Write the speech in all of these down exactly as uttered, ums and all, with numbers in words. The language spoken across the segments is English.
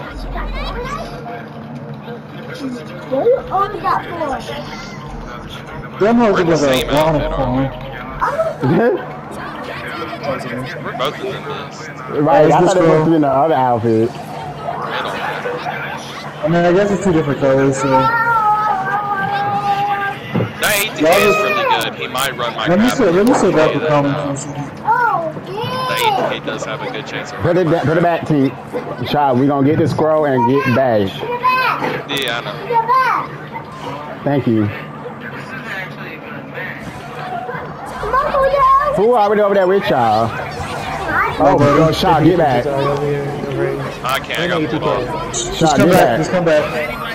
You only got four. Them hoes We're are the just same a long outfit, phone. We're both in this. Right, I Is thought this they were girl? supposed to be in the other outfit. It don't matter. I mean, I guess it's two different colors, so. That A T K is really good. He might run my Let me crap. see, let me see about the that comments. now. Oh, The yeah. A T K does have a good chance of Put it, running my put it back, T. Child, we gonna get this scroll and get back. Get back. Yeah, I know. Get back. Thank you. Mom, Who already over there with y'all? Oh, bro, Shaw, get back. I can't, I got pulled off. Just Shaw, come get back, back. just come back.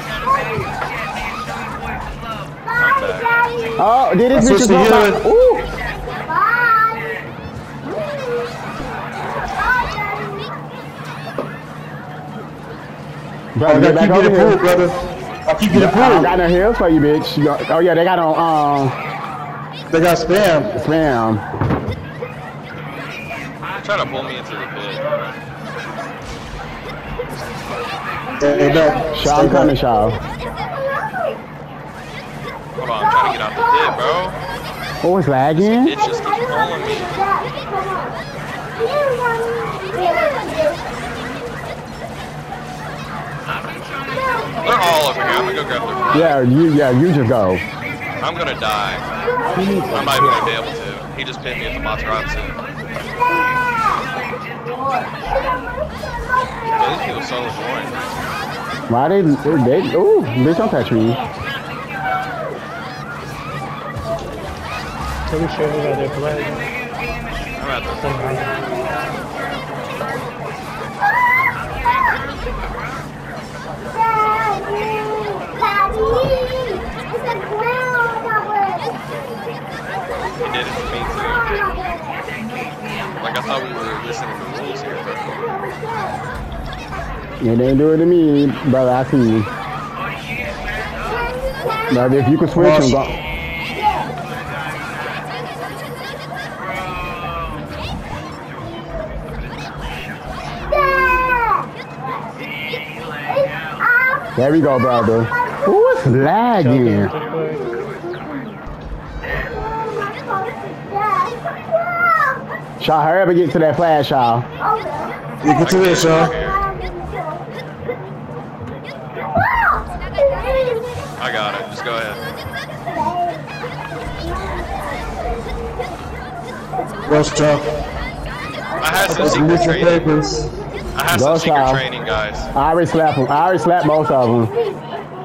Oh, did this I bitch switched just to go healing. back? Ooh. Bro, I get gotta back keep over getting here. pulled, brother. I keep getting I don't pulled. got no heals for you, bitch. You got- Oh yeah, they got on um They got spam. spam. Trying to pull me into the pit. Stay back. Shaw, I'm Stay coming, back. Shaw. Hold on, I'm trying to get out the pit, bro. Oh, it's lagging. It just keeps pulling me. They're all over here. I'm gonna go grab their Yeah, you yeah, you just go. I'm gonna die. I'm not even gonna be able to. He just pinned me at the Materazzi. Yeah, these people are so annoying. Why they they ooh, bitch, don't touch me. So we sure we got their flag. I'm at the He did it to me too. Like I thought we were listening to rules here, bro. It ain't do it to me, brother. I see you. Brother, if you can switch them, go. There we go, brother. Ooh, it's lagging. Shaw, hurry up and get to that flash, Shaw. You get to this, y'all. I got it. Just go ahead. What's up? I had some Let's secret move your training. papers. I had Go some secret south. training, guys. I already slapped them. I already slapped both of them.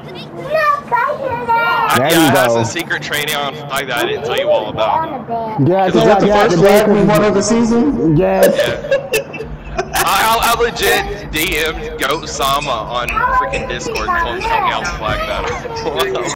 I, There yeah, you I had go. some secret training on like that I didn't tell you all about. Yeah, Is that the first flag we won of the season? Yes. Yeah. I, I, I legit D M'd Goat Sama on freaking Discord and told him to help me out with flag battle.